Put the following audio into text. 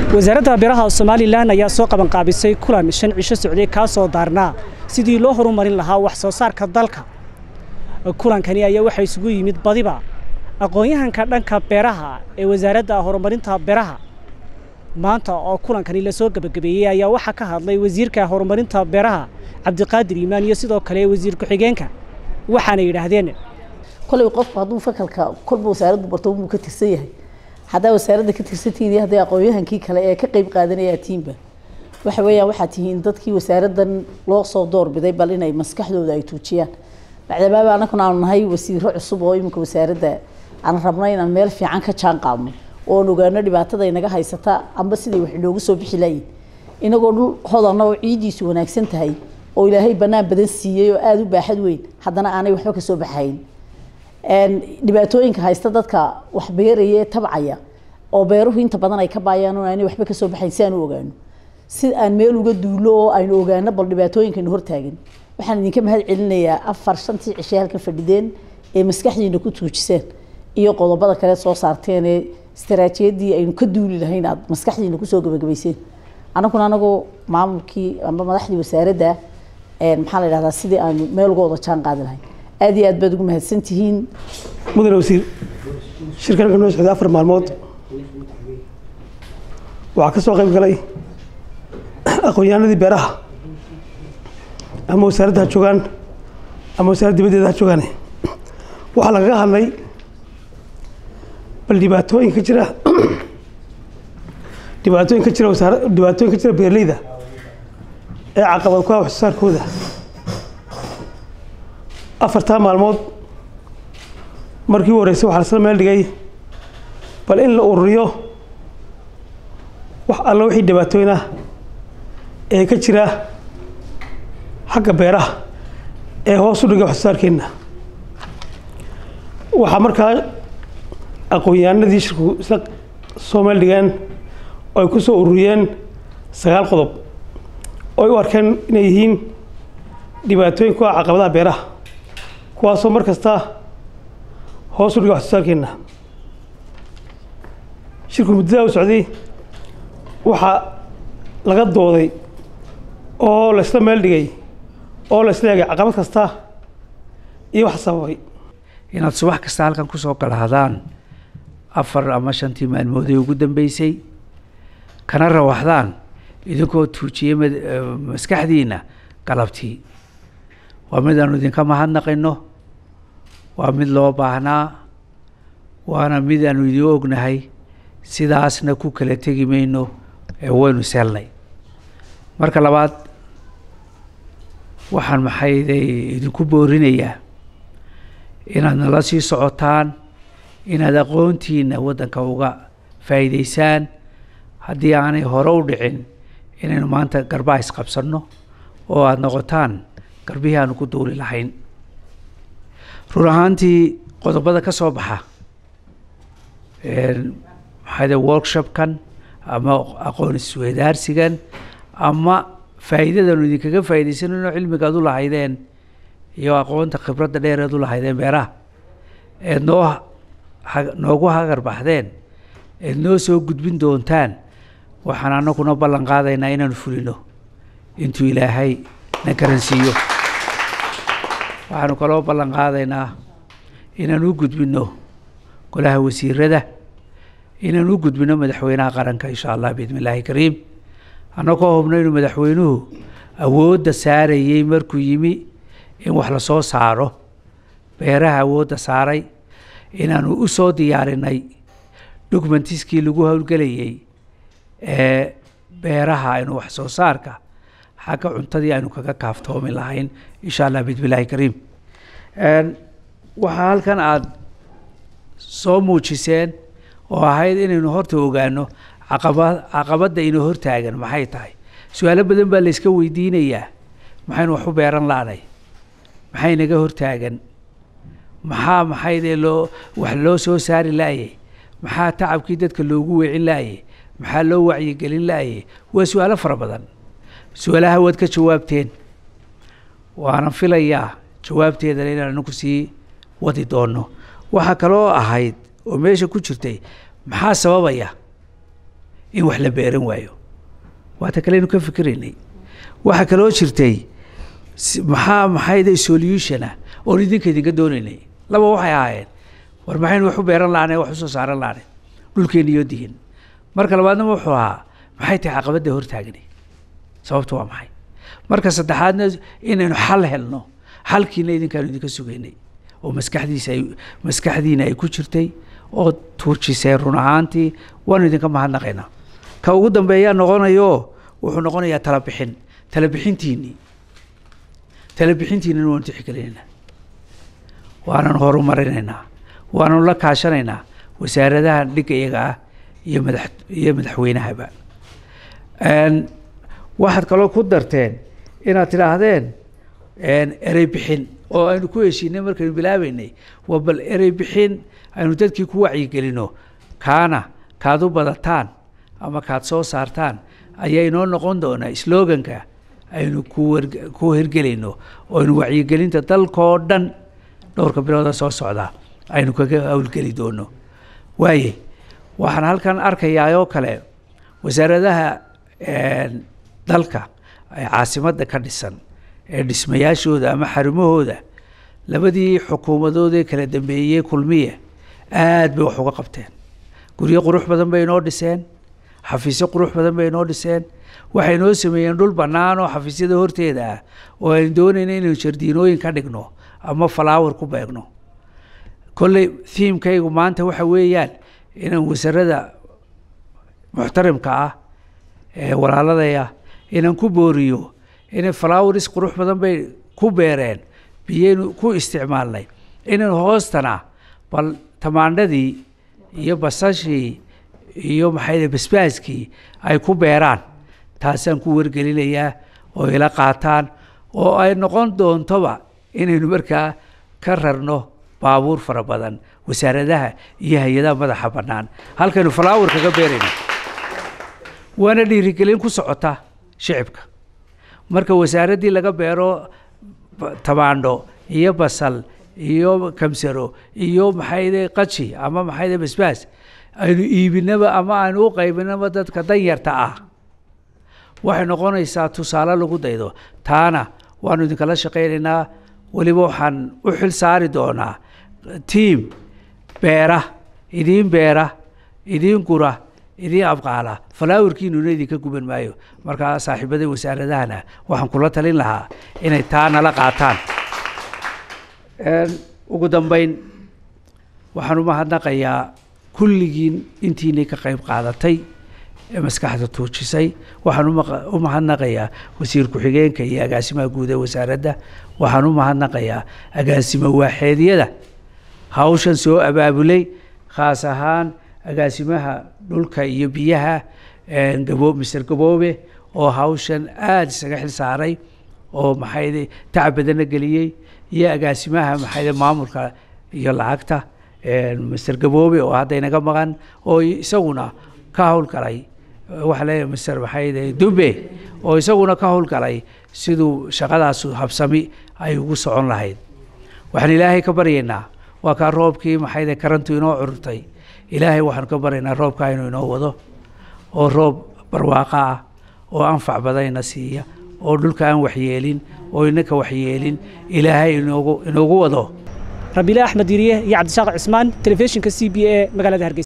wasaaradda beeraha Soomaaliland ayaa soo qaban qaabisay kulan 5 cisho socday ka soo daarnaa sidii loo horumarin lahaa wax soo saarka dalka. Kulankani ayaa waxa isugu yimid badiba aqoonyahanka dhanka beeraha ee wasaaradda horumarinta beeraha. maanta oo kulankani la soo gabagabeeyay ayaa waxa ka hadlay wasiirka horumarinta beeraha Cabdiqaadir Iimaan iyo sidoo kale wasiir ku-xigeenka waxaana yiraahdeen kulay qof haduu fakalka kulba wasaaraddu barto uu ka tirsan yahay hadaa wasaaradda ka tirsantiina hadaa aqoonyahankii kale ee ka qayb qaadanaya tiimba waxa weeyaan waxa tihiin dadkii wasaaraddan loo soo doorbiday bal inay maskaxdooda ay tuujiyaan bacdabaaba anaguna nahay wasiiro cusub oo imka wasaaradda aan rabnay inaan meel fiican ka jaan qaadno oo ogaano dhibaatada inaga haysata amba sidii wax loogu soo bixi laayeen inagoo dhul hodana oo ciidiisu wanaagsan tahay oo ilaahay banaan badan siiyay oo aad u baaxad weyn haddana aanay waxba ka soo baxayn dhibaatooyinka haysta dadka wax beeraya tabcaya oo beeruhu inta badan ay ka baayaan oo aanay waxba ka soo baxayn si aan u ogaano si aan meel uga duulo oo aynu ogaano bal dhibaatooyinka hor taagan waxaan idinka mahad celinayaa 4-5 cisho halka fadhideen ee maskaxdiina ku tuujiseen iyo qodobada kale soo saarteen ee istaraatiijiyadii aynu ka duuli lahayn aad maskaxdiina ku soo gabagabayseen anagu maamulkii ama madaxdii wasaaradda maxaa la yiraahdaa sidii aan meel uga wada jaan qaadi lahayn aad iyo aad baad ugu mahadsantihiin mudane wasiir shirkadda noo socday 4 maalmood waxa ka soo qayb galay aqoonyahanadii beeraha ama wasaaradda joogan ama wasaaradda dibadda joogan waxa laga hadlay bal dhibaatooyinka jira beerleyda ee caqabad ku ah wax soo saarkooda 4 maalmood markii horeysay waxa la isla meel dhigay bal in la ururiyo wax alla wixii dhibaatooyin ah ee ka jira xagga beeraha ee hoos u dhigay wax soo saarkeena waxa markaa aqoonyahanadii shirku isla Soomaali dhigaan oo ay ku soo ururiyeen 9 qodob oo ay u arkeen inay yihiin dhibaatooyin ku ah caqabadaha beeraha kuwaasoo markasta hoos u dhigay wax soo saarkeena shirku muddada u socday waxa laga dooday oo la isla meel dhigay oo la isla eegay caqabad kasta iyo wax sababay inaad subax kasta halkan ku soo galaadaan 4 ama 5 maalmood ugu dambeysay kana rawaxdaan idinkoo tuujiyay maskaxdiina galabtii waa mid aanu idinka mahadnaqayno waa mid loo baahnaa waana mid aanu idin ognahay sidaasna ku kala tegi mayno ee waynu selnay marka labaad waxaan maxayday idinku boorinayaa inaad nala sii socotaan inaad aqoontiina waddanka uga faa'iideysaan haddii aanay hore u dhicin inaynu maanta garbaha isqabsanno oo aad noqotaan garbihii aanu ku duuli lahayn run ahaantii qodobada ka soo baxa maxayda workshopkan ama aqoon isweydaarsigan ama faa'iidadanu idinkaga faa'iideysanayno cilmiga aad u lahaydeen iyo aqoonta khibradda dheer aad u lahaydeen beeraha ee noogu hagar baxdeen ee noo soo gudbin doontaan waxaan anaguna ballan qaadaynaa inaanu fulino intuu ilaahay na garansiiyo waxaanu kaloo ballan qaadaynaa inaanu u gudbino golaha wasiirada inaanu u gudbino madaxweynaha qaranka insha allah biidmillaahi kariim annagoo hubno inuu madaxweynuhu awoodda saarayay markuu yimi in wax la soo saaro beeraha awoodda saaray inaanu u soo diyaarinay documentiskii lagu howlgelayay ee beeraha inuu wax soo saarka xagga cuntadii aynu kaga kaaftoomi lahayn insha allah biidmillaahi kariim waxaa halkan aad soo muujiseen oo ahayd inaynu horta ogaano caqabadda inuu hortaagan maxay tahay su'aalo badan baa la iska weydiinayaa maxaynu wax u beeran laanay maxay naga hortaagan maxayde wax loo soo saari laayay maxaa tacabkii dadka loogu weecin laayay maxaa loo wacyigelin laayay waa su'aalo fara badan su'aalaha waad ka jawaabteen waana filayaa jawaabteedana inaan anagu sii wadi doono waxaa kaloo ahayd oo meesha ku jirtay maxaa sababaya in wax la beeran waayo waata kale inuu ka fikiraynay waxa kaloo jirtay maxay solution oo idinka idinka doonaynay laba waxay ahaayeen war maxaynu wax u beeran lahayn wax u soo saaran lahayn dhulkeena iyo diin marka labaadna wuxuu ahaa maxay tahay caqabada hortaagnay sababtu waa maxay marka saddexaadna inaynu xal helno xalkiina idinkaan idinka sugaynay oo maskaxdiina ay ku jirtay oo tuurjisay run ahaantii waanu idinka mahadnaqaynaa ka ugu dambeeyaa noqonayo wuxuu noqonayaa talabixintiinii waanu tixgelinaynaa waanan horumarinaynaa waanu la kaashanaynaa wasaaradaha dhigga iyaga ah iyo madaxweynahaba waxaad kaloo ku darteen inaad tidhaahdeen erey bixin oo aynu ku heshiinay markaynu bilaabaynay waa bal erey bixin aynu dadkii ku wacyigelino kaana kaad u badataan ama kaad soo saartaan ayaa inoo noqon doonaa sloganka aynu ku hirgelayno oo aynu wacyigelinta dalkoo dhan dhowrka bilooda soo socdaa aynu kaga hawlgeli doono waaye waxaan halkan arkayaa oo kale wasaaradaha dalka caasimadda ka dhisan ee dhismayaashooda ama xarumahooda labadii xukuumadoodee kala dambeeyey kulmiye aad bay wax uga qabteen guryo qurux badan bay inoo dhiseen xafiisyo qurux badan bay inoo dhiseen waxay inoo sameeyeen dhul bannaan oo xafiisyada horteeda ah oo aynu doonayna inaynu jardiinooyin ka dhigno ama falaawar ku beegno kolley thiimkaygu maanta waxa weeyaan inaan wasarada muxtarimka ah ee walaaladaya inaan ku booriyo inay flowers qurux badan bay ku beereen biyaynu ku isticmaalnay inaan hoostana bal tamaandhadii iyo basashii iyo maxay basbaaskii ay ku beeraan taasaan ku wargelinayaa oo ila qaataan oo ay noqon doontoba inaynu markaa ka rarno baabuur fara badan wasaaradaha iyo hay-adaha madaxa bannaan halkaynu flower kaga beerayno waana dhiirigelin ku socota shicibka marka wasaaraddii laga beero tamaandho iyo basal iyo kamsaro iyo maxayde qaji ama maxayde basbaas aynu iibinaba ama aynu u qaybinaba dadka danyarta ah waxay noqonaysaa tusaale lagu daydo taana waanu idinkala shaqaynaynaa weliba waxaan u xil saari doonaa tiim beera idiin gura idiin abqaala falaawarkiinuna idinka guban maayo markaa saaxiibada wasaaradahana waxaan kula talin lahaa inay taa nala qaataan ugu dambeyn waxaan u mahadnaqayaa kulligiin intiinay ka qayb qaadatay ee maskaxda tuujisay waxaan u mahadnaqayaa wasiir ku-xigeenka iyo agaasimaha guud ee wasaaradda waxaan u mahadnaqayaa agaasimo waaxeedyada hawshan soo abaabulay khaas ahaan agaasimaha dhulka iyo biyaha mister gaboobe oo hawshan aada isaga xil saaray oo maxayde tacab badana geliyey iyo agaasimaha maxayde maamulka iyo lacagta mister gaboobe oo hadda inaga maqan oo isaguna ka howlgalay waxa leeyahay mister maxayde dube oo isaguna ka howlgalay siduu shaqadaas habsami ay ugu socon lahayd waxaan ilaahay ka baryaynaa waa kaa roobkii maxayde karantu inoo cururtay ilaahay waxaan ka baryaynaa roobkaa inuu inoo wado oo roob barwaaqo ah oo anfac badayna siiya oo dhulka aan waxyeelin oo inaka waxyeelin ilaahay inoogu wado rabiila axmed diriye iyo cabdishaaq cismaan telefishinka c b a magaalada hargeysa